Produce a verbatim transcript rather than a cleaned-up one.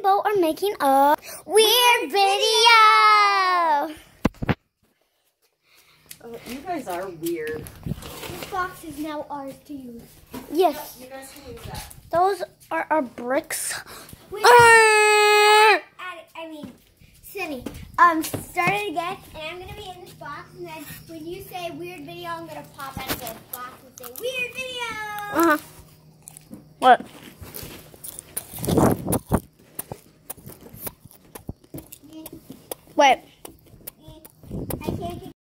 Bo are making a weird video. Oh, you guys are weird. This box is now ours to use. Yes. You guys can use that. Those are our bricks. Wait, Uh, I, I mean, Cindy, um, start it again, and I'm going to be in this box, and then when you say weird video, I'm going to pop out of the box and say weird video. uh-huh. What? Wait.